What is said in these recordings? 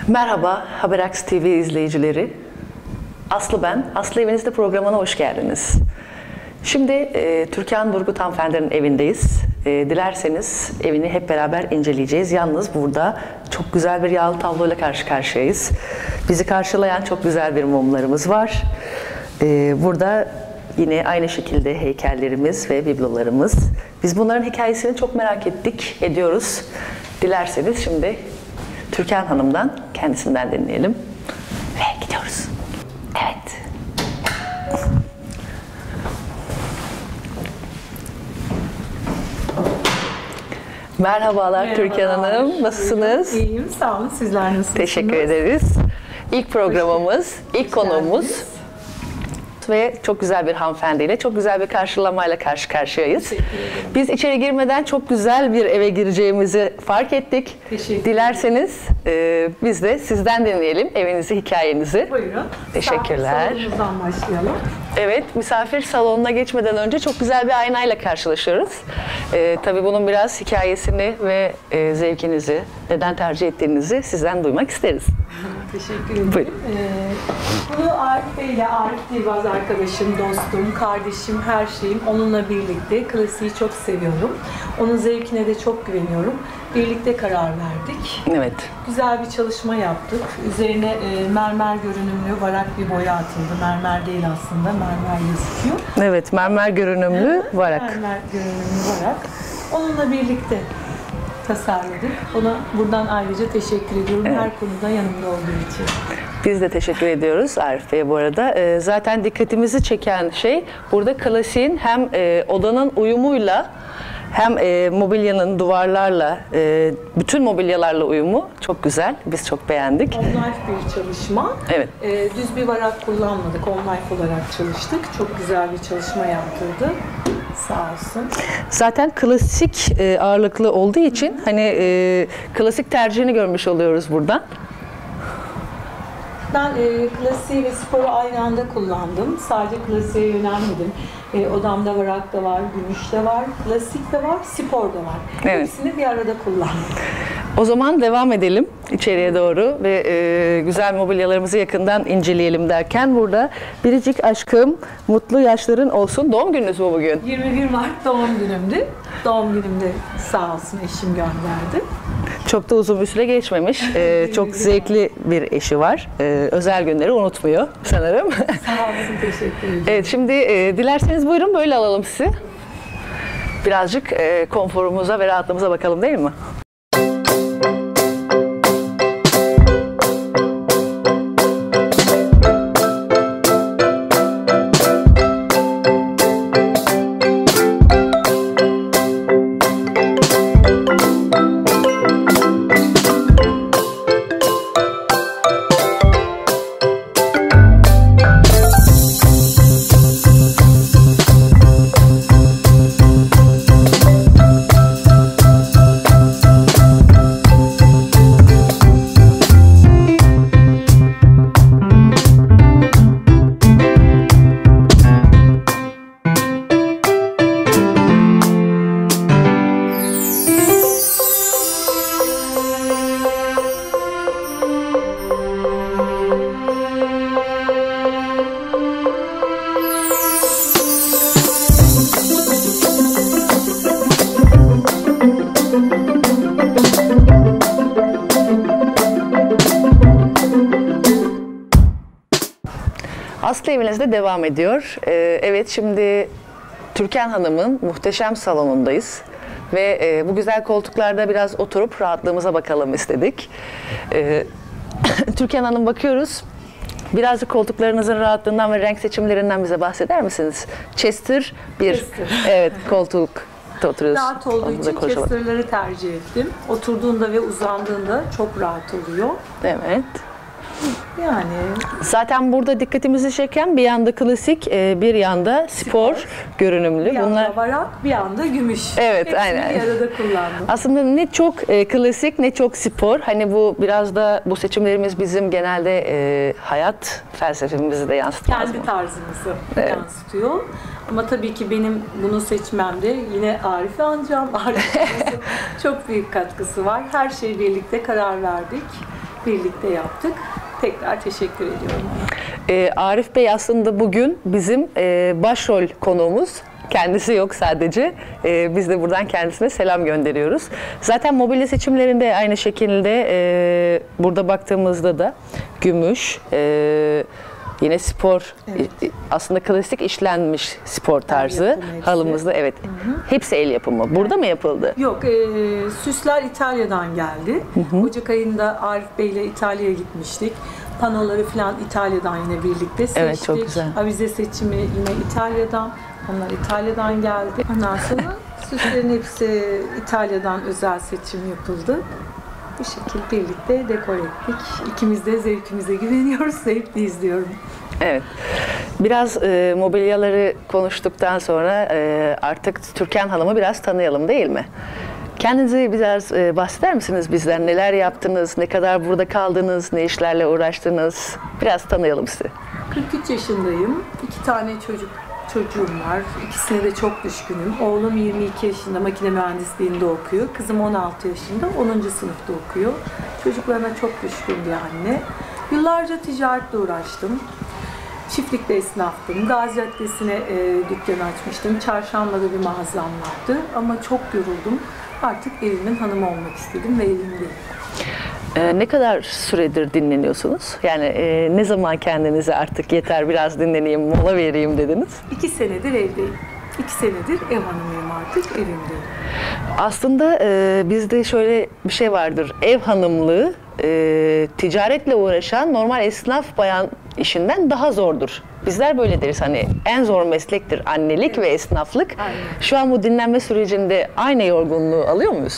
Merhaba Haberaks TV izleyicileri. Aslı ben. Aslı Evinizde programına hoş geldiniz. Şimdi Türkan Durgut hanımefendinin evindeyiz. Dilerseniz evini hep beraber inceleyeceğiz. Yalnız burada çok güzel bir yağlı tabloyla karşı karşıyayız. Bizi karşılayan çok güzel bir mumlarımız var. Burada yine aynı şekilde heykellerimiz ve biblolarımız. Biz bunların hikayesini çok merak ediyoruz. Dilerseniz şimdi Türkan Hanım'dan, kendisinden dinleyelim. Ve gidiyoruz. Evet. Merhabalar Türkan Hanım. Nasılsınız? İyiyim, sağ olun. Sizler nasılsınız? Teşekkür ederiz. İlk programımız, ilk konuğumuz ve çok güzel bir hanımefendiyle, çok güzel bir karşılamayla karşı karşıyayız. Biz içeri girmeden çok güzel bir eve gireceğimizi fark ettik. Dilerseniz biz de sizden dinleyelim evinizi, hikayenizi. Buyurun. Teşekkürler. Salonumuzdan başlayalım. Evet, misafir salonuna geçmeden önce çok güzel bir aynayla karşılaşıyoruz. Tabii bunun biraz hikayesini ve zevkinizi, neden tercih ettiğinizi sizden duymak isteriz. Teşekkür ederim. Bunu Arif Bey ile, Arif Dilbaz arkadaşım, dostum, kardeşim, her şeyim. Onunla birlikte klasiği çok seviyorum. Onun zevkine de çok güveniyorum. Birlikte karar verdik. Evet. Güzel bir çalışma yaptık. Üzerine mermer görünümlü varak bir boya atıldı. Mermer değil aslında, mermer gözüküyor. Evet, mermer görünümlü varak. Mermer görünümlü varak. Onunla birlikte tasarladık. Ona buradan ayrıca teşekkür ediyorum. Evet. Her konuda yanımda olduğu için. Biz de teşekkür ediyoruz Arif Bey'e bu arada. Zaten dikkatimizi çeken şey burada klasiğin hem odanın uyumuyla hem mobilyanın duvarlarla, bütün mobilyalarla uyumu çok güzel. Biz çok beğendik. On-life bir çalışma. Evet. Düz bir varak kullanmadık. On-life olarak çalıştık. Çok güzel bir çalışma yaptırdı. Sağ olsun. Zaten klasik ağırlıklı olduğu için hani klasik tercihini görmüş oluyoruz buradan. Ben klasiği ve sporu aynı anda kullandım. Sadece klasiğe yönelmedim. Odamda varak da var, gümüş de var, klasik de var, spor da var. Evet. Hepsini bir arada kullandım. O zaman devam edelim içeriye doğru ve güzel mobilyalarımızı yakından inceleyelim derken burada biricik aşkım, mutlu yaşların olsun. Doğum gününüz mü bugün? 21 Mart doğum günümdü. Doğum günümde sağ olsun eşim gönderdi. Çok da uzun bir süre geçmemiş. Çok zevkli bir eşi var. Özel günleri unutmuyor sanırım. Sağ olsun, teşekkür ederim. Evet, şimdi dilerseniz buyurun böyle alalım sizi. Birazcık konforumuza ve rahatlığımıza bakalım değil mi? Aslı Evinizde devam ediyor. Evet, şimdi Türkan Hanım'ın muhteşem salonundayız. Ve bu güzel koltuklarda biraz oturup rahatlığımıza bakalım istedik. Türkan Hanım, bakıyoruz. Birazcık koltuklarınızın rahatlığından ve renk seçimlerinden bize bahseder misiniz? Chester bir evet, koltuk oturuyoruz. Rahat olduğu için Chester'ları tercih ettim. Oturduğunda ve uzandığında çok rahat oluyor. Evet. Yani zaten burada dikkatimizi çeken bir yanda klasik, bir yanda spor görünümlü. Bir yanda varak, bir yanda gümüş. Evet, hepsini aynen. bir arada kullandım. Aslında ne çok klasik ne çok spor. Hani bu biraz da bu seçimlerimiz bizim genelde hayat felsefemizi de yansıtmaz mı? Kendi tarzımızı yansıtıyor. Ama tabii ki benim bunu seçmemde yine Arif'i anacağım. Arif'in çok büyük katkısı var. Her şeyi birlikte karar verdik. birlikte yaptık. Tekrar teşekkür ediyorum ona. Arif Bey aslında bugün bizim başrol konuğumuz. Kendisi yok sadece. Biz de buradan kendisine selam gönderiyoruz. Zaten mobilya seçimlerinde aynı şekilde burada baktığımızda da gümüş, yine spor, evet. Aslında klasik işlenmiş spor tarzı halımızda, evet. Hı-hı. Hepsi el yapımı. Burada mı yapıldı? Yok, süsler İtalya'dan geldi. Hı-hı. Ocak ayında Arif Bey ile İtalya'ya gitmiştik. Panoları falan İtalya'dan yine birlikte seçtik. Evet, çok güzel. Avize seçimi yine İtalya'dan. Onlar İtalya'dan geldi. Ondan sonra süslerin hepsi İtalya'dan özel seçim yapıldı. Bu şekilde birlikte dekor ettik. İkimiz de zevkimize güveniyoruz, zevkli izliyorum. Evet. Biraz mobilyaları konuştuktan sonra artık Türkan Hanım'ı biraz tanıyalım değil mi? Kendinizi biraz bahseder misiniz bizden? Neler yaptınız, ne kadar burada kaldınız, ne işlerle uğraştınız? Biraz tanıyalım sizi. 43 yaşındayım. 2 tane çocuğum var. İkisine de çok düşkünüm. Oğlum 22 yaşında makine mühendisliğinde okuyor. Kızım 16 yaşında 10. sınıfta okuyor. Çocuklarına çok düşkün bir anne. Yıllarca ticaretle uğraştım. Çiftlikte esnaftım. Gazi Caddesi'ne dükkan açmıştım. Çarşamba'da bir mağazam vardı. Ama çok yoruldum. Artık evimin hanımı olmak istedim ve evimdeyim. Ne kadar süredir dinleniyorsunuz? Yani ne zaman kendinize artık yeter biraz dinleneyim, mola vereyim dediniz? 2 senedir evdeyim. 2 senedir ev hanımıyım artık, evimdeyim. Aslında bizde şöyle bir şey vardır. Ev hanımlığı ticaretle uğraşan normal esnaf bayan işinden daha zordur. Bizler böyle deriz, hani en zor meslektir annelik, evet. Ve esnaflık. Aynen. Şu an bu dinlenme sürecinde aynı yorgunluğu alıyor muyuz?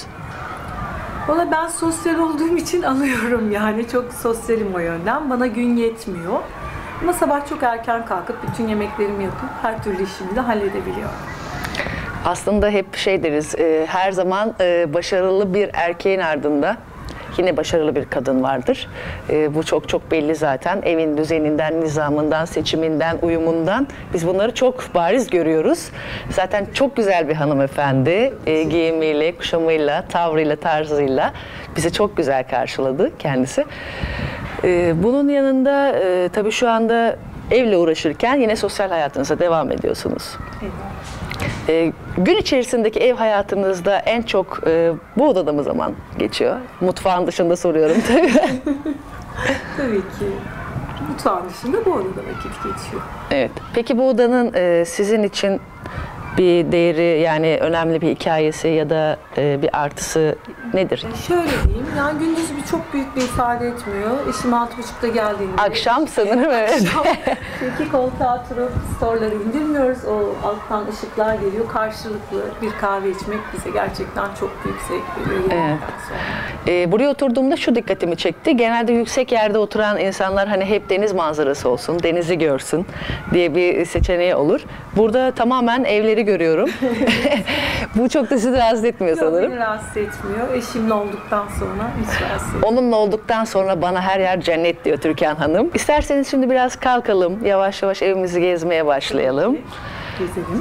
Valla ben sosyal olduğum için alıyorum, yani çok sosyalim o yönden. Bana gün yetmiyor. Ama sabah çok erken kalkıp bütün yemeklerimi yapıp her türlü işimi de halledebiliyorum. Aslında hep şey deriz, her zaman başarılı bir erkeğin ardında yine başarılı bir kadın vardır. Bu çok çok belli zaten. Evin düzeninden, nizamından, seçiminden, uyumundan biz bunları çok bariz görüyoruz. Zaten çok güzel bir hanımefendi. Giyimiyle, kuşamıyla, tavrıyla, tarzıyla bizi çok güzel karşıladı kendisi. Bunun yanında tabii şu anda evle uğraşırken yine sosyal hayatınıza devam ediyorsunuz. Evet. Gün içerisindeki ev hayatınızda en çok bu odada mı zaman geçiyor? Mutfağın dışında soruyorum tabii. Tabii ki. Mutfağın dışında bu odada vakit geçiyor. Evet. Peki bu odanın sizin için bir değeri, yani önemli bir hikayesi ya da bir artısı nedir? Şöyle diyeyim, yani gündüz çok büyük bir ifade etmiyor. Eşim 6.30'da geldiğinde... Akşam sanırım, evet. Akşam iki koltuğa oturup storeları indirmiyoruz. O alttan ışıklar geliyor. Karşılıklı bir kahve içmek bize gerçekten çok büyük zevk veriyor. Evet. Buraya oturduğumda şu dikkatimi çekti. Genelde yüksek yerde oturan insanlar hani hep deniz manzarası olsun, denizi görsün diye bir seçeneği olur. Burada tamamen evleri görüyorum. Bu çok da sizi rahatsız etmiyor sanırım. Yok, beni rahatsız etmiyor. Eşimle olduktan sonra hiç rahatsız etmiyor. Onunla olduktan sonra bana her yer cennet diyor Türkan Hanım. İsterseniz şimdi biraz kalkalım, yavaş yavaş evimizi gezmeye başlayalım. Gezelim.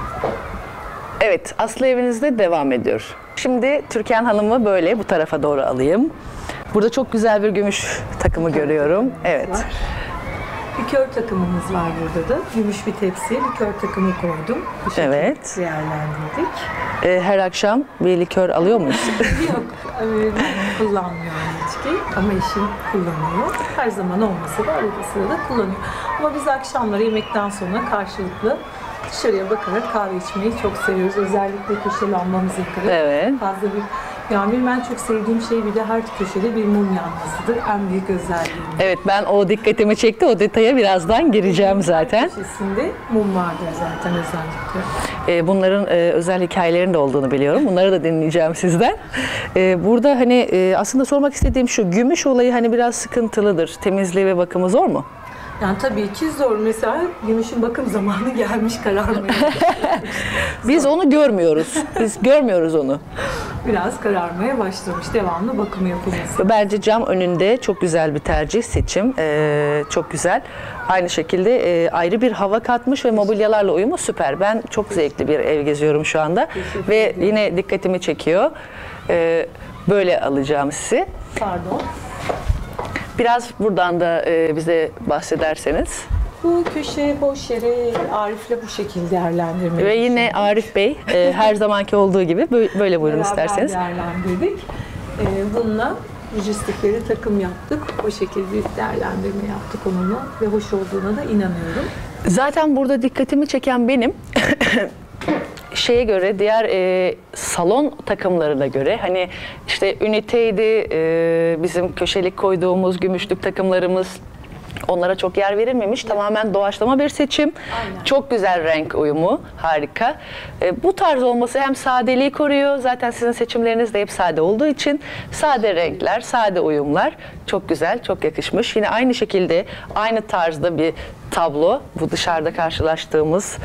Evet, Aslı evinizde devam ediyor. Şimdi Türkan Hanım'ı böyle bu tarafa doğru alayım. Burada çok güzel bir gümüş takımı görüyorum. Evet. Var. Likör takımımız var burada da. Gümüş bir tepsiye likör takımı koydum. Bu şekilde evet. Değerlendirdik. Her akşam bir likör alıyor muyuz? Yok, ben kullanmıyorum içki ama eşim kullanıyor. Her zaman olmasa da arada sırada kullanıyor. Ama biz akşamları yemekten sonra karşılıklı dışarıya bakarak kahve içmeyi çok seviyoruz. Özellikle köşe lambamızı yakarak. Evet. Fazla bir... Yani benim en çok sevdiğim şey bir de her köşede bir mum yanmasıdır. En büyük özelliğim. Evet, ben o dikkatimi çekti. O detaya birazdan gireceğim zaten. Her köşesinde mum vardır zaten özellikle. Bunların özel hikayelerinin de olduğunu biliyorum. Bunları da dinleyeceğim sizden. Burada hani aslında sormak istediğim şu, gümüş olayı hani biraz sıkıntılıdır. Temizliği ve bakımı zor mu? Yani tabii ki zor. Mesela gümüşün bakım zamanı gelmiş, kararmaya. Biz onu görmüyoruz. Biz görmüyoruz onu. Biraz kararmaya başlamış. Devamlı bakımı yapılması. Bence cam önünde çok güzel bir tercih, seçim. Çok güzel. Aynı şekilde ayrı bir hava katmış ve mobilyalarla uyumu süper. Ben çok zevkli bir ev geziyorum şu anda. Ve yine dikkatimi çekiyor. Böyle alacağım sizi. Pardon. Biraz buradan da bize bahsederseniz. Bu köşe boş yeri Arif'le bu şekilde değerlendirmeyi Ve yine Arif Bey her zamanki olduğu gibi böyle buyurun beraber isterseniz. değerlendirdik. Bununla lojistikleri takım yaptık. O şekilde bir değerlendirme yaptık onunla ve hoş olduğuna da inanıyorum. Zaten burada dikkatimi çeken benim şeye göre, diğer salon takımlarına göre, hani işte üniteydi, bizim köşelik koyduğumuz gümüşlük takımlarımız, onlara çok yer verilmemiş. Tamamen doğaçlama bir seçim. Aynen. Çok güzel renk uyumu. Harika. Bu tarz olması hem sadeliği koruyor. Zaten sizin seçimleriniz de hep sade olduğu için sade renkler, sade uyumlar çok güzel, çok yakışmış. Yine aynı şekilde aynı tarzda bir tablo. Bu dışarıda karşılaştığımız.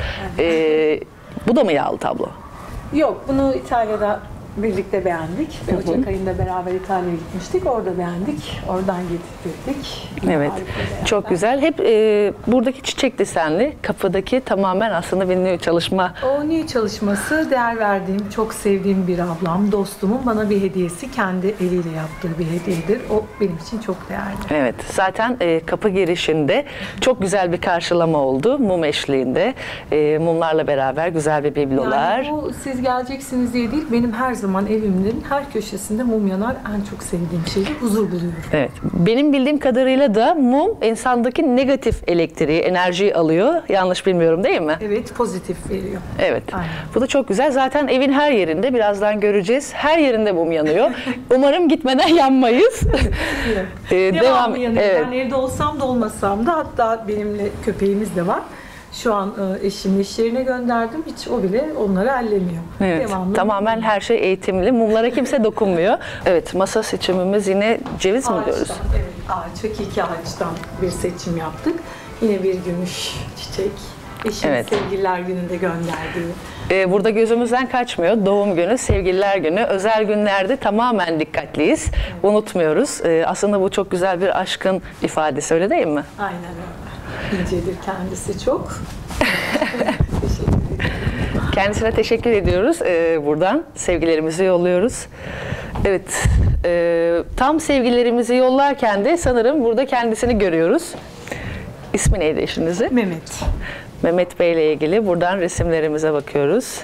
Bu da mı yağlı tablo? Yok, bunu İtalya'da birlikte beğendik. Ve Ocak ayında beraber İtalya'ya gitmiştik. Orada beğendik. Oradan getirdik. Evet. Çok güzel. Hep buradaki çiçek desenli, kapıdaki tamamen aslında bir nü çalışma. O nü çalışması değer verdiğim, çok sevdiğim bir ablam, dostumun bana bir hediyesi. Kendi eliyle yaptığı bir hediyedir. O benim için çok değerli. Evet. Zaten kapı girişinde çok güzel bir karşılama oldu. Mum eşliğinde. Mumlarla beraber güzel bir biblolar. Yani bu siz geleceksiniz diye değil, benim her zaman evimin her köşesinde mum yanar. En çok sevdiğim şeydi. Huzur buluyorum. Evet. Benim bildiğim kadarıyla da mum insandaki negatif elektriği, enerjiyi alıyor. Yanlış bilmiyorum değil mi? Evet, pozitif veriyor. Evet. Aynen. Bu da çok güzel. Zaten evin her yerinde, birazdan göreceğiz, her yerinde mum yanıyor. Umarım gitmeden yanmayız. Devamlı yanıyor. Evet. Ben evde olsam da olmasam da, hatta benimle köpeğimiz de var. Şu an eşimin iş yerine gönderdim. Hiç o bile onları ellemiyor. Evet. Devamlı. Tamamen her şey eğitimli. Mumlara kimse dokunmuyor. Evet. Masa seçimimiz yine ceviz mi diyoruz? Ağaçtan, evet, ağaç, hakiki ağaçtan bir seçim yaptık. Yine bir gümüş çiçek. Eşim Evet. sevgililer gününde gönderdiği. Burada gözümüzden kaçmıyor. Doğum günü, sevgililer günü, özel günlerde tamamen dikkatliyiz. Unutmuyoruz. Aslında bu çok güzel bir aşkın ifadesi, öyle değil mi? Aynen öyle. İncedir kendisi çok. Teşekkür ederim. Kendisine teşekkür ediyoruz. Buradan sevgilerimizi yolluyoruz. Evet. Tam sevgilerimizi yollarken de sanırım burada kendisini görüyoruz. İsmi neydi eşinizin? Mehmet. Mehmet Bey ile ilgili buradan resimlerimize bakıyoruz.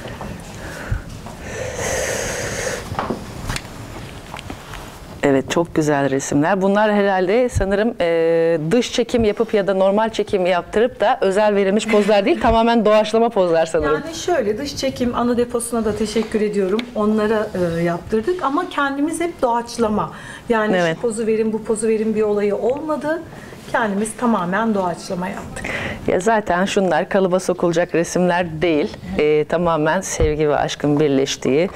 Evet, çok güzel resimler. Bunlar herhalde sanırım dış çekim yapıp ya da normal çekim yaptırıp da özel verilmiş pozlar değil, tamamen doğaçlama pozlar sanırım. Yani şöyle, dış çekim ana deposuna da teşekkür ediyorum. Onlara yaptırdık ama kendimiz hep doğaçlama. Yani Evet. şu pozu verin, bu pozu verin bir olayı olmadı. Kendimiz tamamen doğaçlama yaptık. Ya zaten şunlar kalıba sokulacak resimler değil. Tamamen sevgi ve aşkın birleştiği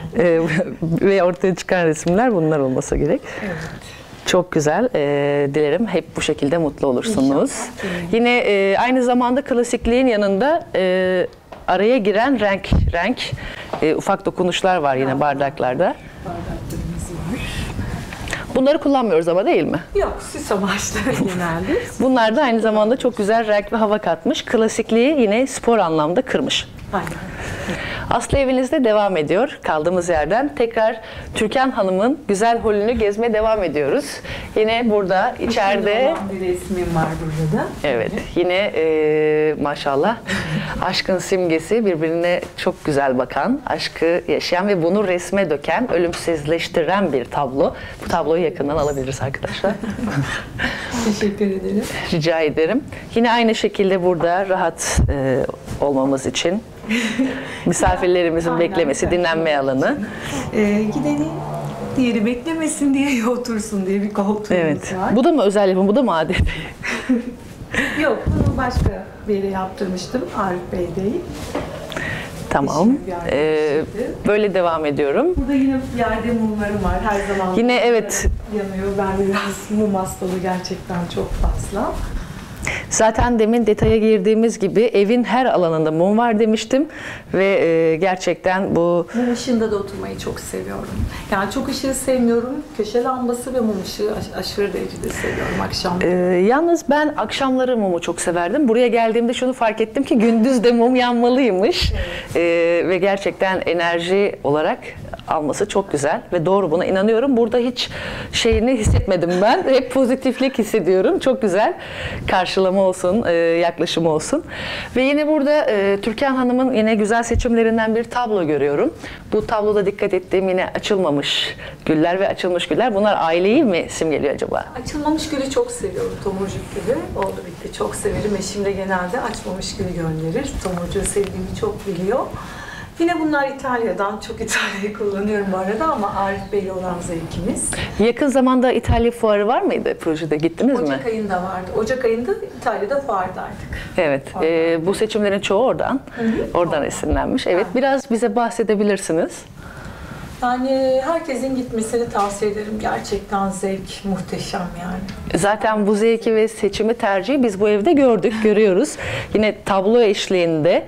ve ortaya çıkan resimler bunlar olması gerek. Evet. Çok güzel. Dilerim hep bu şekilde mutlu olursunuz. İnşallah. Yine aynı zamanda klasikliğin yanında araya giren renk ufak dokunuşlar var yine bardaklarda. Bardaklarımız var. Bunları kullanmıyoruz ama, değil mi? Yok, süs amaçlı genelde. Bunlar da aynı zamanda çok güzel renk ve hava katmış. Klasikliği yine spor anlamda kırmış. Aynen. Aslı evinizde devam ediyor. Kaldığımız yerden tekrar Türkan Hanım'ın güzel holünü gezmeye devam ediyoruz. Yine burada içeride Bir resmim var burada da. evet, yine maşallah aşkın simgesi, birbirine çok güzel bakan, aşkı yaşayan ve bunu resme döken, ölümsüzleştiren bir tablo. Bu tabloyu yakından alabiliriz arkadaşlar. Teşekkür ederim. Rica ederim. Yine aynı şekilde burada rahat olmamız için misafirlerimizin Aynen, beklemesi, evet. dinlenme alanı. Gideni diğeri beklemesin diye ya otursun diye bir koltuğumuz Evet. var. Bu da mı özel yapım, bu da mı adet? Yok, bunu başka bir yere yaptırmıştım. Arif Bey değil. Tamam. Eşim bir arkadaşıydı. Böyle devam ediyorum. Burada yine yerde mumlarım var. Her zaman Yine evet. yanıyor. Ben biraz mum hastalığı gerçekten çok fazla. Zaten demin detaya girdiğimiz gibi evin her alanında mum var demiştim ve gerçekten bu Mum ışığında da oturmayı çok seviyorum. Yani çok ışığı sevmiyorum. Köşe lambası ve mum ışığı aşırı derecede seviyorum akşam. yalnız ben akşamları mumu çok severdim. Buraya geldiğimde şunu fark ettim ki gündüz de mum yanmalıymış. Ve gerçekten enerji olarak alması çok güzel ve doğru, buna inanıyorum. Burada hiç şeyini hissetmedim ben. Hep pozitiflik hissediyorum. Çok güzel karşılama olsun, yaklaşımı olsun. Ve yine burada Türkan Hanım'ın yine güzel seçimlerinden bir tablo görüyorum. Bu tabloda dikkat ettiğim yine açılmamış güller ve açılmış güller. Bunlar aileyi mi simgeliyor acaba? Açılmamış gülü çok seviyorum. Tomurcuk gülü. Oldu bitti. Çok severim. Eşim de genelde açmamış gülü gönderir. Tomurcuğu sevdiğimi çok biliyor. Yine bunlar İtalya'dan. Çok İtalya'yı kullanıyorum bu arada ama Arif Bey'le olan zevkimiz. Yakın zamanda İtalya fuarı var mıydı projede? Gittiniz mi? Ocak ayında vardı. Ocak ayında İtalya'da fuardaydık. Evet. Bu seçimlerin çoğu oradan. Oradan esinlenmiş. Evet. Biraz bize bahsedebilirsiniz. Yani herkesin gitmesini tavsiye ederim. Gerçekten zevk muhteşem yani. Zaten bu zevki ve seçimi, tercihi biz bu evde gördük, görüyoruz. Yine tablo eşliğinde,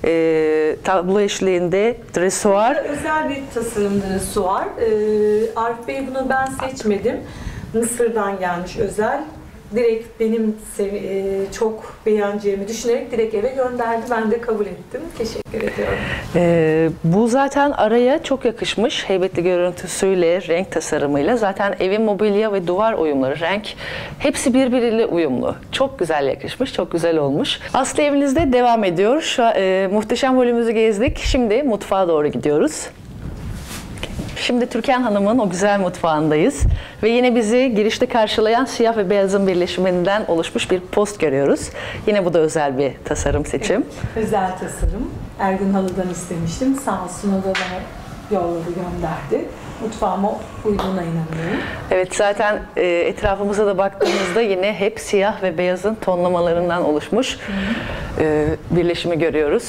dresuar. Özel bir tasarım dresuar. Arif Bey bunu ben seçmedim. Mısır'dan gelmiş özel. Direkt benim çok beğeneceğimi düşünerek direkt eve gönderdi. Ben de kabul ettim. Teşekkür ediyorum. Bu zaten araya çok yakışmış. Heybetli görüntüsüyle, renk tasarımıyla. Zaten evin mobilya ve duvar uyumları, renk hepsi birbiriyle uyumlu. Çok güzel yakışmış, çok güzel olmuş. Aslı evinizde devam ediyor. Şu muhteşem volümümüzü gezdik. Şimdi mutfağa doğru gidiyoruz. Şimdi Türkan Hanım'ın o güzel mutfağındayız ve yine bizi girişte karşılayan siyah ve beyazın birleşiminden oluşmuş bir post görüyoruz. Yine bu da özel bir tasarım seçim. Evet, özel tasarım. Ergun Halı'dan istemiştim. Sağ olsun o da bana yolladı, gönderdi. Mutfağıma uyduğuna inanıyorum. Evet, zaten etrafımıza da baktığımızda yine hep siyah ve beyazın tonlamalarından oluşmuş birleşimi görüyoruz.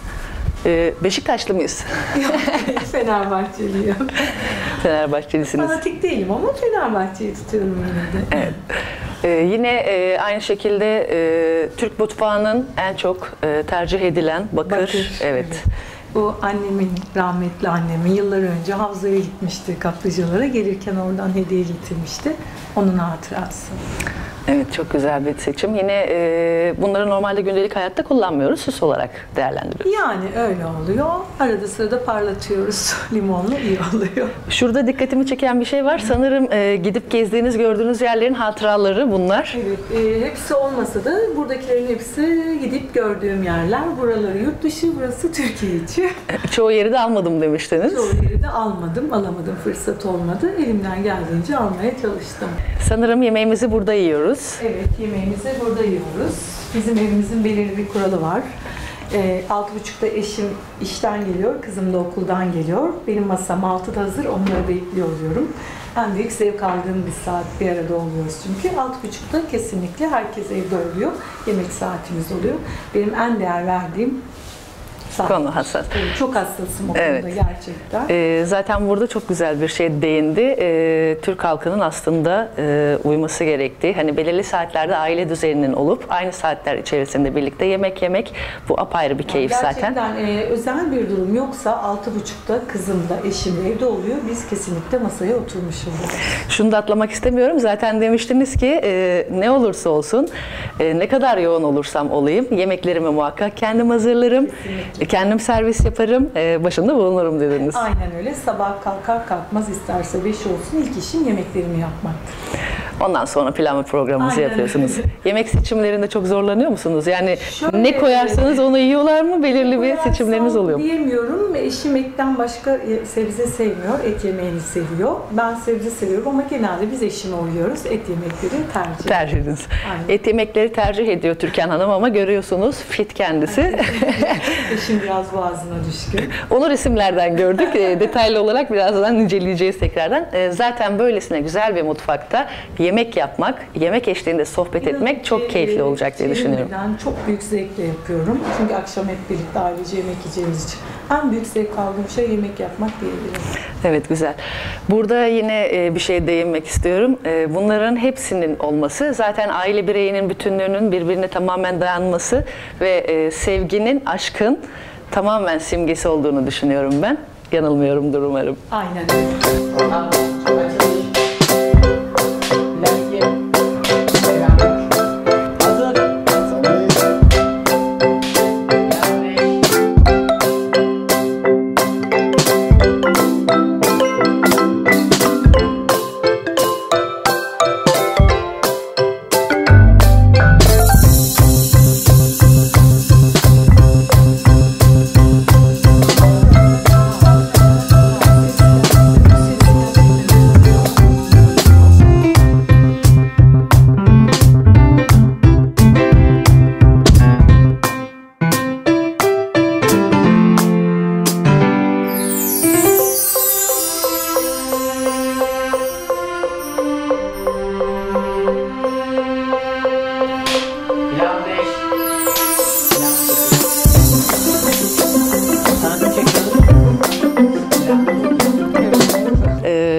Beşiktaşlı mıyız? Yok, Fenerbahçeliyim. Fenerbahçelisiniz. Fanatik değilim ama Fenerbahçe'yi tutuyorum yine de. Evet. Yine aynı şekilde Türk mutfağının en çok tercih edilen bakır. Evet. Bu annemin, rahmetli annemin yıllar önce Havza'ya gitmişti, kaplıcalara. Gelirken oradan hediye getirmişti. Onun hatırası. Evet, çok güzel bir seçim. Yine bunları normalde gündelik hayatta kullanmıyoruz, süs olarak değerlendiriyoruz. Yani öyle oluyor. Arada sırada parlatıyoruz. Limonlu iyi oluyor. Şurada dikkatimi çeken bir şey var. Sanırım gidip gezdiğiniz, gördüğünüz yerlerin hatıraları bunlar. Evet, hepsi olmasa da buradakilerin hepsi gidip gördüğüm yerler. Buraları yurt dışı, burası Türkiye içi. Çoğu yeri de almadım demiştiniz. Çoğu yeri de alamadım, fırsat olmadı. Elimden geldiğince almaya çalıştım. Sanırım yemeğimizi burada yiyoruz. Evet, yemeğimizi burada yiyoruz. Bizim evimizin belirli bir kuralı var. 6.30'da eşim işten geliyor, kızım da okuldan geliyor. Benim masam 6'da hazır, onları bekliyor oluyorum. En büyük zevk aldığım bir saat, bir arada oluyoruz çünkü. 6.30'da kesinlikle herkes evde oluyor. Yemek saatimiz oluyor. Benim en değer verdiğim saat. Konu hassas. Çok hassasım o konuda gerçekten. Zaten burada çok güzel bir şey değindi. Türk halkının aslında uyması gerektiği, hani belirli saatlerde aile düzeninin olup aynı saatler içerisinde birlikte yemek yemek, bu apayrı bir keyif gerçekten, zaten. Özel bir durum yoksa 6.30'da kızım da eşim de evde oluyor. Biz kesinlikle masaya oturmuş oluyoruz. Şunu da atlamak istemiyorum. Zaten demiştiniz ki ne olursa olsun, ne kadar yoğun olursam olayım, yemeklerimi muhakkak kendim hazırlarım. Kesinlikle. Kendim servis yaparım, başında bulunurum dediniz. Aynen öyle. Sabah kalkar kalkmaz isterse 5 olsun ilk işim yemeklerimi yapmaktır. Ondan sonra plan ve programınızı Aynen yapıyorsunuz. öyle. Yemek seçimlerinde çok zorlanıyor musunuz? Yani Şöyle, ne koyarsanız onu yiyorlar mı? Belirli bir seçimleriniz oluyor mu? Diyemiyorum. Eşim etten başka sebze sevmiyor. Et yemeğini seviyor. Ben sebze seviyorum ama genelde biz eşime uyuyoruz. Et yemekleri Tercihiniz. Aynen. Et yemekleri tercih ediyor Türkan Hanım ama görüyorsunuz fit kendisi. Eşim biraz boğazına düşkün. Onu resimlerden gördük. Detaylı olarak birazdan inceleyeceğiz tekrardan. Zaten böylesine güzel bir mutfakta yemek yapmak, yemek eşliğinde sohbet etmek çok keyifli olacak diye düşünüyorum. Çok büyük zevkle yapıyorum. Çünkü akşam hep birlikte ailece yemek yiyeceğimiz için. En büyük zevk aldığım şey yemek yapmak diyebilirim. Evet, güzel. Burada yine bir şey değinmek istiyorum. Bunların hepsinin olması zaten aile bireyinin bütünlüğünün birbirine tamamen dayanması ve sevginin, aşkın tamamen simgesi olduğunu düşünüyorum ben. Yanılmıyorumdur umarım. Aynen öyle.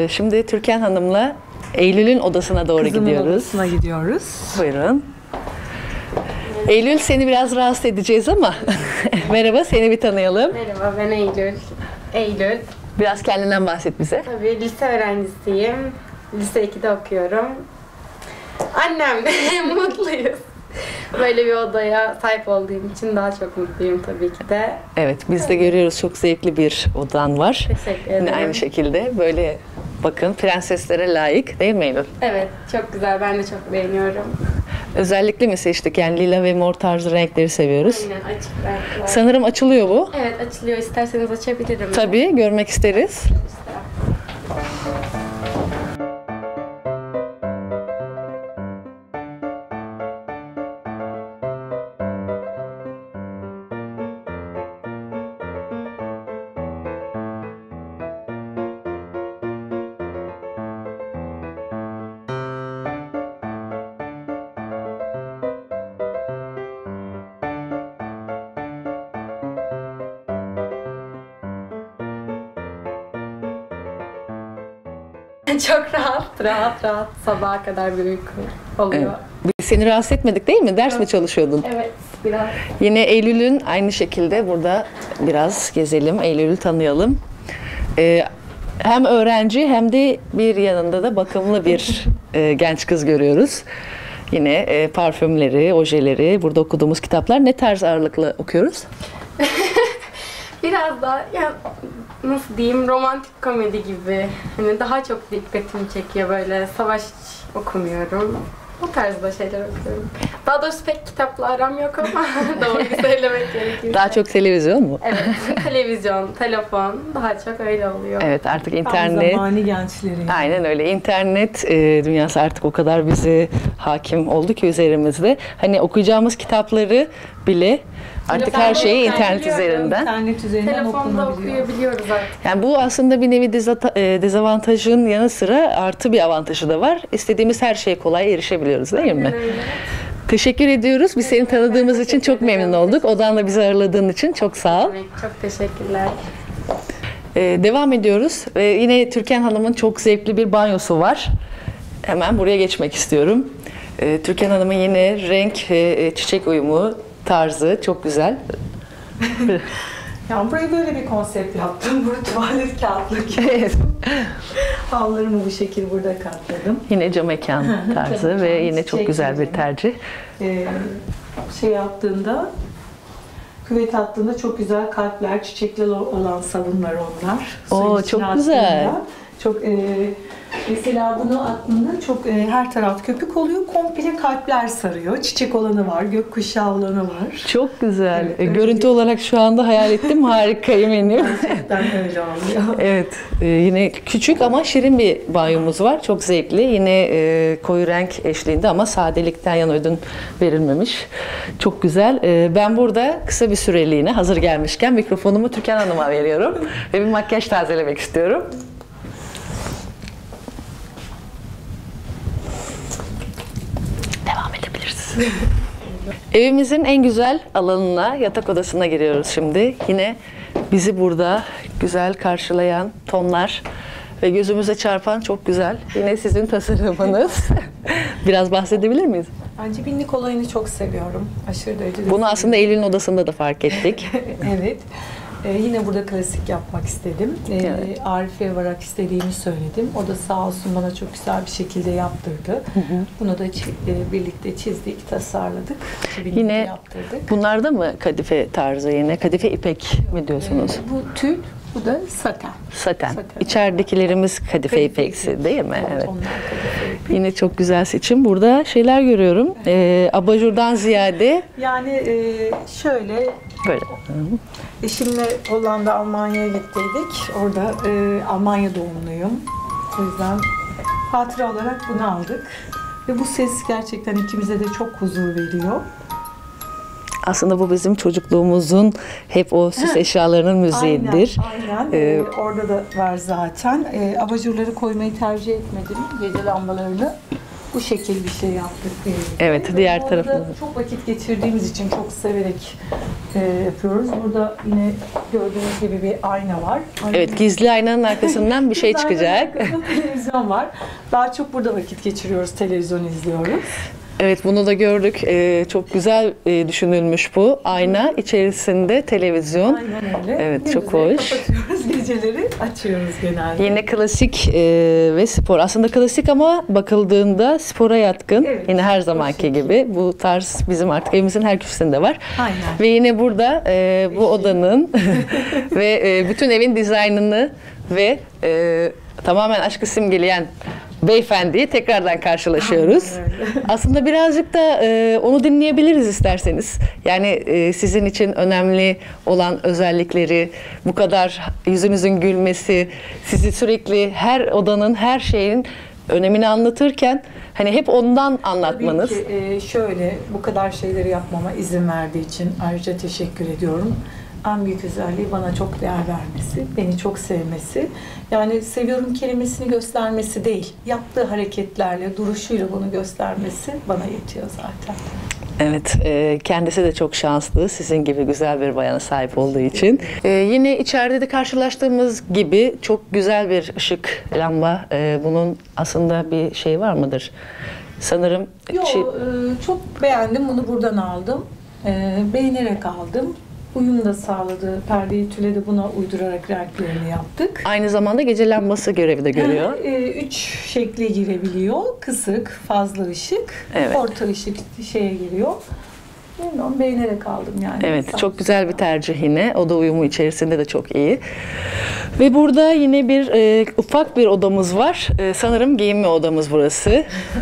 Şimdi Türkan Hanım'la Eylül'ün odasına doğru Kızımın gidiyoruz. odasına gidiyoruz. Buyurun. Eylül, seni biraz rahatsız edeceğiz ama merhaba, seni bir tanıyalım. Merhaba, ben Eylül. Eylül. Biraz kendinden bahset bize. Tabii lise öğrencisiyim. Lise 2'de okuyorum. Annemle mutluyuz. Böyle bir odaya sahip olduğum için daha çok mutluyum tabii ki de. Evet, biz de görüyoruz, çok zevkli bir odan var. Teşekkür ederim. Yine aynı şekilde böyle bakın, prenseslere layık değil mi Eylül? Evet, çok güzel. Ben de çok beğeniyorum. Özellikle mi seçtik? Yani lila ve mor tarzı renkleri seviyoruz. Aynen, açık renkler. Sanırım açılıyor bu. Evet, açılıyor. İsterseniz açabilirim. Tabii, görmek isteriz. Çok rahat sabaha kadar bir uyku oluyor. Biz seni rahatsız etmedik değil mi? Ders mi çalışıyordun? Evet, biraz. Yine Eylül'ün aynı şekilde burada biraz gezelim, Eylül'ü tanıyalım. Hem öğrenci hem de bir yanında da bakımlı bir genç kız görüyoruz. Yine parfümleri, ojeleri, burada okuduğumuz kitaplar. Ne tarz ağırlıklı okuyoruz? Biraz daha ya nasıl diyeyim, romantik komedi gibi. Hani daha çok dikkatimi çekiyor, böyle savaş okumuyorum. O tarzda şeyler okuyorum. Daha doğrusu pek kitapla aram yok ama doğru söylemek gerekirse. Daha çok televizyon mu? Evet, televizyon, telefon daha çok öyle oluyor. Evet, artık Tam internet. zamanı gençleri. Aynen öyle. İnternet dünyası artık o kadar bize hakim oldu ki üzerimizde. Hani okuyacağımız kitapları bile artık her şeyi internet üzerinden. İnternet üzerinden Telefonda okunabiliyor. okuyabiliyoruz artık. Yani bu aslında bir nevi dezavantajın yanı sıra artı bir avantajı da var. İstediğimiz her şeye kolay erişebiliyoruz değil mi? Öyle. Teşekkür ediyoruz. Biz seni tanıdığımız için çok memnun olduk. Odanla bizi ağırladığın için çok sağ ol. Çok teşekkürler. Devam ediyoruz. Yine Türkan Hanım'ın çok zevkli bir banyosu var. Hemen buraya geçmek istiyorum. Türkan Hanım'ın yine renk ve çiçek uyumu tarzı çok güzel. Yani buraya böyle bir konsept yaptım. Burada tuvalet kağıtları gibi. Evet. Havlularımı bu şekilde burada katladım. Yine cam mekan tarzı Cam ve mekan, yine çok çiçek güzel bir üzerine. tercih. Şey yaptığında, küvet attığında çok güzel kalpler, çiçekler olan salınlar onlar. Suyun Oo, içine çok attığında güzel. Çok mesela bunu attığında çok her taraf köpük oluyor. Komple kalpler sarıyor. Çiçek olanı var, gökkuşağı olanı var. Çok güzel. Evet, öyle Görüntü bir- olarak şu anda hayal ettim. Harika, eminim. Gerçekten öyle oluyor. Evet, yine küçük ama şirin bir banyomuz var. Çok zevkli. Yine koyu renk eşliğinde ama sadelikten yana ödün verilmemiş. Çok güzel. Ben burada kısa bir süreliğine hazır gelmişken mikrofonumu Türkan Hanım'a veriyorum. Ve bir makyaj tazelemek istiyorum. Devam edebiliriz. Evimizin en güzel alanına, yatak odasına giriyoruz şimdi. Yine bizi burada güzel karşılayan tonlar ve gözümüze çarpan çok güzel. Yine sizin tasarımınız. Biraz bahsedebilir miyiz? Bence binlik olayını çok seviyorum. Aşırı derecede. Bunu aslında Eylül'ün odasında da fark ettik. Evet. Yine burada klasik yapmak istedim. Evet. Arife varak istediğimi söyledim. O da sağ olsun bana çok güzel bir şekilde yaptırdı. Bunu da birlikte çizdik, tasarladık. Birlikte Yine yaptırdık. bunlar da mı kadife tarzı yine? Kadife ipek mi diyorsunuz? Bu tül, bu da saten. Saten. Saten. İçeridekilerimiz kadife ipeksi değil mi? Evet. Onlar kadife ipek. Yine çok güzel seçim. Burada şeyler görüyorum. Abajurdan ziyade Yani şöyle, böyle. eşimle Hollanda, Almanya'ya gittiydik. Orada Almanya doğumluyum. O yüzden hatıra olarak bunu aldık. Ve bu ses gerçekten ikimize de çok huzur veriyor. Aslında bu bizim çocukluğumuzun hep o süs eşyalarının müziğidir. Aynen. Orada da var zaten. Abajurları koymayı tercih etmedim. Gece lambalarını. Bu şekil bir şey yaptık. Evet, diğer tarafında. Çok vakit geçirdiğimiz için çok severek yapıyoruz. Burada yine gördüğünüz gibi bir ayna var. Evet, gizli aynanın arkasından bir şey çıkacak. Televizyon var. Daha çok burada vakit geçiriyoruz, televizyon izliyoruz. Evet, bunu da gördük. Çok güzel düşünülmüş bu. Ayna içerisinde televizyon. Aynen öyle. Evet, çok hoş. Kapatıyoruz, geceleri açıyoruz genelde. Yine klasik ve spor. Aslında klasik ama bakıldığında spora yatkın. Evet, Yine her zamanki gibi. Bu tarz bizim artık evimizin her köşesinde var. Aynen. Ve yine burada bu odanın ve bütün evin dizaynını ve tamamen aşkı simgeleyen beyefendiyi tekrardan karşılaşıyoruz. Aslında birazcık da onu dinleyebiliriz isterseniz. Yani sizin için önemli olan özellikleri, bu kadar yüzünüzün gülmesi, sizi sürekli her odanın, her şeyin önemini anlatırken hani hep ondan anlatmanız. Tabii ki şöyle bu kadar şeyleri yapmama izin verdiği için ayrıca teşekkür ediyorum. En büyük özelliği bana çok değer vermesi, beni çok sevmesi. Yani seviyorum kelimesini göstermesi değil, yaptığı hareketlerle, duruşuyla bunu göstermesi bana yetiyor zaten. Evet, kendisi de çok şanslı. Sizin gibi güzel bir bayana sahip olduğu için. Yine içeride de karşılaştığımız gibi çok güzel bir ışık, lamba. Bunun aslında bir şey var mıdır? Sanırım... Yok, çok beğendim. Bunu buradan aldım. Beğenerek aldım. Uyum da sağladı. Perdeyi tüle de buna uydurarak renklerini yaptık. Aynı zamanda gece lambası görevi de görüyor. 3 şekle girebiliyor. Kısık, fazla ışık, Evet. orta ışık şeye giriyor. Bilmiyorum, beğenerek aldım yani. Evet, çok güzel bir tercih yine. Oda uyumu içerisinde de çok iyi. Ve burada yine bir ufak bir odamız var. Sanırım giyinme odamız burası.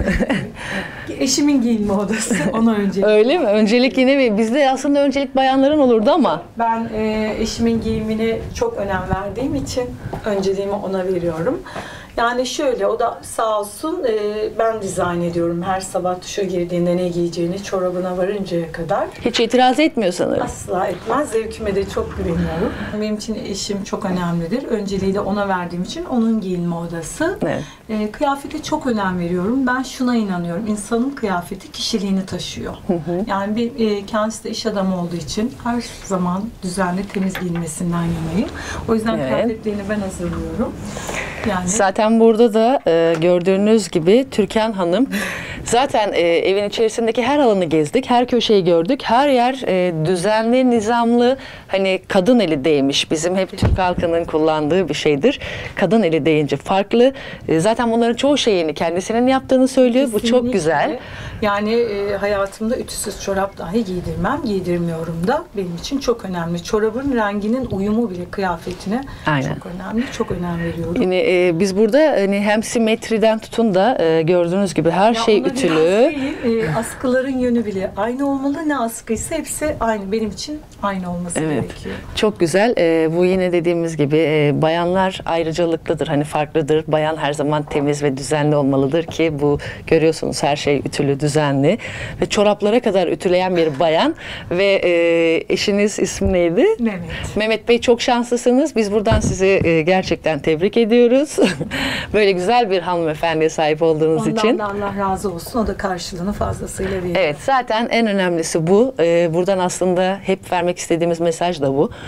Eşimin giyinme odası. Ona öncelik. Öyle mi? Öncelik yine mi? Bizde aslında öncelik bayanların olurdu ama. Ben eşimin giyimine çok önem verdiğim için önceliğimi ona veriyorum. Yani şöyle, o da sağ olsun ben dizayn ediyorum. Her sabah duşa girdiğinde ne giyeceğini çorabına varıncaya kadar. Hiç itiraz etmiyor sanırım. Asla etmez. Zevkime de çok güveniyorum. Benim için eşim çok önemlidir. Önceliği de ona verdiğim için onun giyinme odası. Evet. Kıyafete çok önem veriyorum. Ben şuna inanıyorum. İnsanın kıyafeti kişiliğini taşıyor. Yani kendisi de iş adamı olduğu için her zaman düzenli, temiz giyinmesinden yanayım. O yüzden Evet. kıyafetlerini ben hazırlıyorum. Yani Zaten burada da gördüğünüz gibi Türkan Hanım zaten evin içerisindeki her alanı gezdik, her köşeyi gördük. Her yer düzenli, nizamlı, hani kadın eli değmiş. Bizim hep Türk halkının kullandığı bir şeydir. Kadın eli deyince farklı. Zaten bunların çoğu şeyini kendisinin yaptığını söylüyor. Bu çok kesinlikle. güzel. Yani hayatımda ütüsüz çorap dahi giydirmem, giydirmiyorum da. Benim için çok önemli. Çorabın renginin uyumu bile kıyafetine Aynen. çok önemli. Çok önem veriyorum. Yine biz burada hani hem simetriden tutun da gördüğünüz gibi her Ya şey ona ütülü. biraz değil, askıların yönü bile aynı olmalı. Ne askıysa hepsi aynı. Benim için aynı olması Evet. gerekiyor. Çok güzel. Bu yine dediğimiz gibi bayanlar ayrıcalıklıdır. Hani farklıdır. Bayan her zaman temiz ve düzenli olmalıdır ki bu görüyorsunuz her şey ütülü, düzenli ve çoraplara kadar ütüleyen bir bayan ve eşiniz ismi neydi? Mehmet. Mehmet Bey, çok şanslısınız. Biz buradan sizi gerçekten tebrik ediyoruz. Böyle güzel bir hanımefendiye sahip olduğunuz Ondan için. da Allah razı olsun. O da karşılığını fazlasıyla veriyor. Evet, zaten en önemlisi bu. Buradan aslında hep vermek istediğimiz mesaj da bu.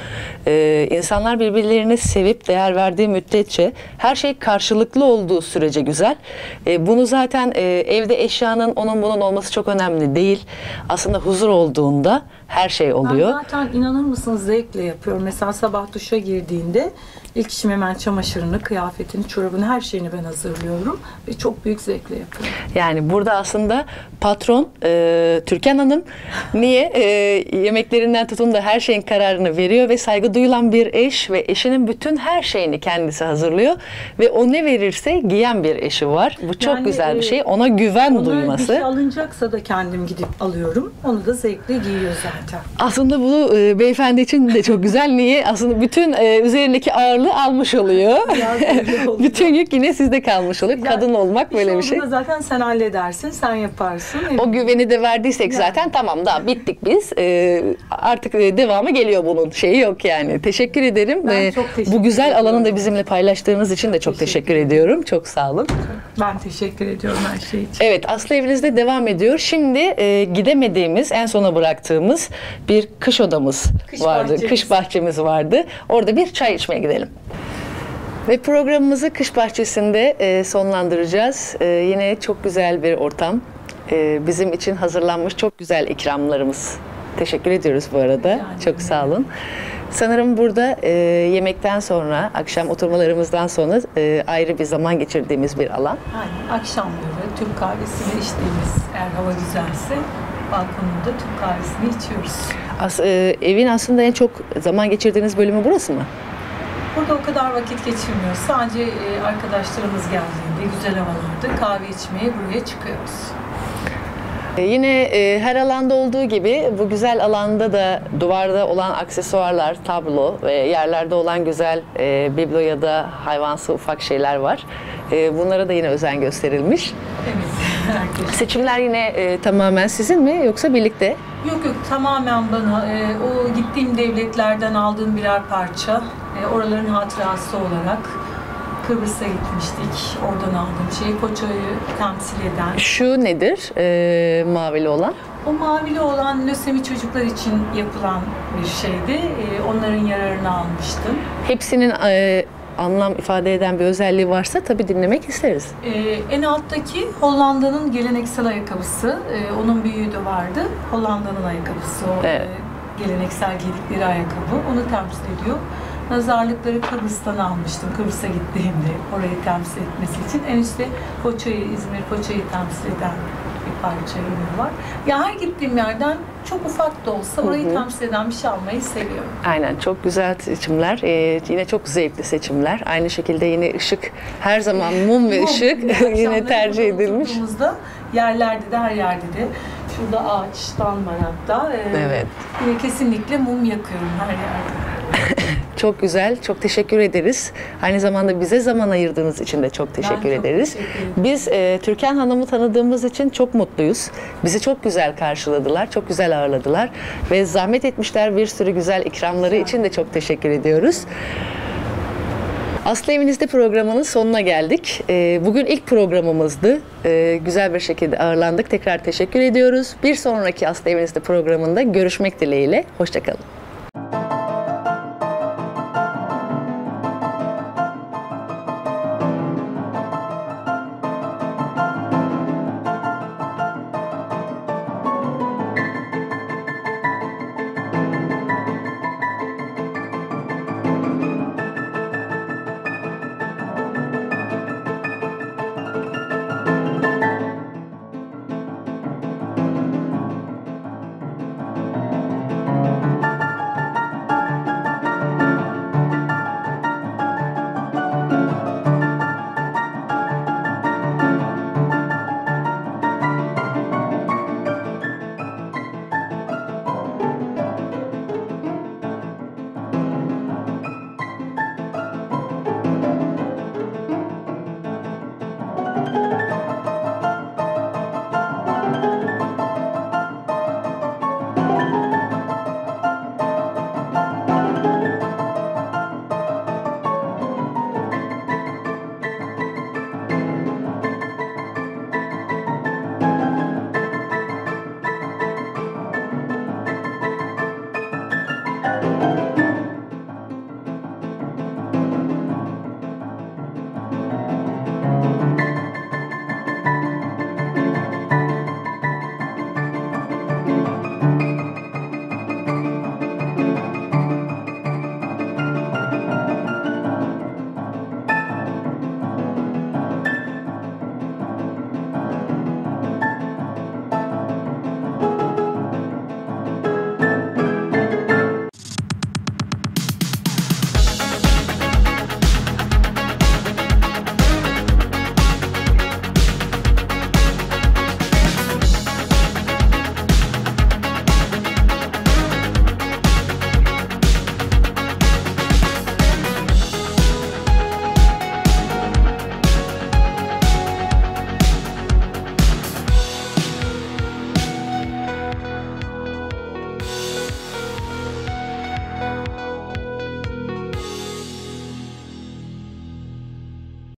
İnsanlar birbirlerini sevip değer verdiği müddetçe her şey karşılıklı olduğu sürece güzel. Bunu zaten evde eşyanın onun bunun olması çok önemli değil. Aslında huzur olduğunda her şey oluyor. Ben zaten inanır mısınız zevkle yapıyorum. Mesela sabah duşa girdiğinde ilk işim hemen çamaşırını, kıyafetini, çorabını, her şeyini ben hazırlıyorum. Ve çok büyük zevkle yapıyorum. Yani burada aslında patron Türkan Hanım niye yemeklerinden tutun da her şeyin kararını veriyor ve saygı duyulan bir eş ve eşinin bütün her şeyini kendisi hazırlıyor ve o ne verirse giyen bir eşi var. Bu çok Yani, güzel bir şey. Ona güven Ona bir duyması. şey alınacaksa da kendim gidip alıyorum. Onu da zevkle giyiyor zaten. Aslında bu beyefendi için de çok güzel. Niye? Aslında bütün üzerindeki ağırlığı almış oluyor. Biraz öyle oluyor. Bütün yük yine sizde kalmış oluyor. Ya, Kadın olmak böyle bir şey. olduğunda zaten sen halledersin. dersin, sen yaparsın. O güveni de verdiysek zaten tamam, daha bittik biz. Artık devamı geliyor bunun. Şeyi yok yani. Teşekkür ederim. Ben çok teşekkür Bu güzel ediyorum. alanı da bizimle paylaştığınız için de çok teşekkür ediyorum. Çok sağ olun. Ben teşekkür ediyorum her şey için. Evet, Aslı evinizde devam ediyor. Şimdi gidemediğimiz, en sona bıraktığımız bir kış odamız vardı. Bahçemiz. Kış bahçemiz vardı. Orada bir çay içmeye gidelim. Ve programımızı kış bahçesinde sonlandıracağız. Yine çok güzel bir ortam. Bizim için hazırlanmış çok güzel ikramlarımız. Teşekkür ediyoruz bu arada. Çok sağ olun. Sanırım burada yemekten sonra, akşam oturmalarımızdan sonra ayrı bir zaman geçirdiğimiz bir alan. Aynen. Akşamları Türk kahvesini içtiğimiz, eğer hava güzelse balkonunda Türk kahvesini içiyoruz. Evin aslında en çok zaman geçirdiğiniz bölümü burası mı? Burada o kadar vakit geçirmiyoruz. Sadece arkadaşlarımız geldiğinde güzel havalarda kahve içmeye buraya çıkıyoruz. Yine her alanda olduğu gibi bu güzel alanda da duvarda olan aksesuarlar, tablo ve yerlerde olan güzel biblo ya da hayvansı ufak şeyler var. Bunlara da yine özen gösterilmiş. Evet, herkes. Seçimler yine tamamen sizin mi yoksa birlikte? Yok tamamen bana. O gittiğim devletlerden aldığım birer parça. Oraların hatırası olarak Kıbrıs'a gitmiştik. Oradan aldığım şey Foça'yı temsil eden. Şu nedir mavili olan? O mavili olan lösemi çocuklar için yapılan bir şeydi. Onların yararını almıştım. Hepsinin anlam ifade eden bir özelliği varsa tabii dinlemek isteriz. En alttaki Hollanda'nın geleneksel ayakkabısı. Onun büyüğü de vardı. Hollanda'nın ayakkabısı. O Evet. geleneksel giydikleri ayakkabı. Onu temsil ediyor. Nazarlıkları Kıbrıs'tan almıştım. Kıbrıs'a gittiğimde orayı temsil etmesi için. En üstte Foça'yı, İzmir Foça'yı temsil eden bir parça ürün var. Ya her gittiğim yerden çok ufak da olsa orayı temsil eden bir şey almayı seviyorum. Aynen, çok güzel seçimler. Yine çok zevkli seçimler. Aynı şekilde yine ışık, her zaman mum ve ışık yine tercih edilmiş. Oturduğumuzda yerlerde de her yerde de şurada ağaçtan var hatta. Evet. Yine kesinlikle mum yakıyorum her yerde. Çok güzel, çok teşekkür ederiz. Aynı zamanda bize zaman ayırdığınız için de çok teşekkür çok ederiz. teşekkür ederim. Biz Türkan Hanım'ı tanıdığımız için çok mutluyuz. Bizi çok güzel karşıladılar, çok güzel ağırladılar ve zahmet etmişler, bir sürü güzel ikramları için de çok teşekkür ediyoruz. Aslı Evinizde programının sonuna geldik. Bugün ilk programımızdı. Güzel bir şekilde ağırlandık. Tekrar teşekkür ediyoruz. Bir sonraki Aslı Evinizde programında görüşmek dileğiyle. Hoşça kalın.